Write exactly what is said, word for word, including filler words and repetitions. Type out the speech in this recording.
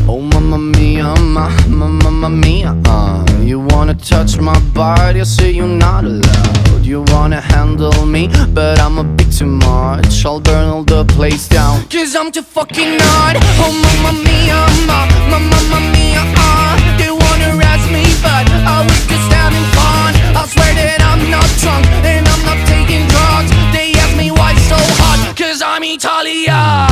Oh mamma mia, ma, ma, mamma mia, uh. You wanna touch my body, I say you're not allowed. You wanna handle me, but I'm a bit too much. I'll burn all the place down, cause I'm too fucking hot. Oh mamma mia, ma, ma, mamma mia, uh. They wanna arrest me, but I was just having fun. I swear that I'm not drunk, and I'm not taking drugs. They ask me why so hot, cause I'm Italian.